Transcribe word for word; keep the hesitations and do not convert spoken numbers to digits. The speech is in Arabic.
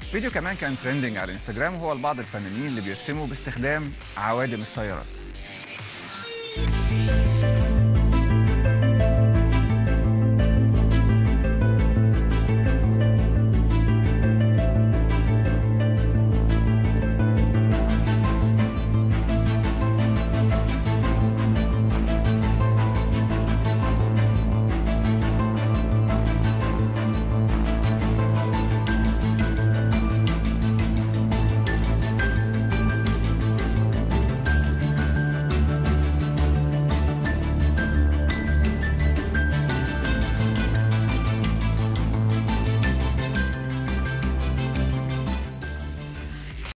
فيديو كمان كان ترندنج على الانستجرام، وهو لبعض الفنانين اللي بيرسموا باستخدام عوادم السيارات.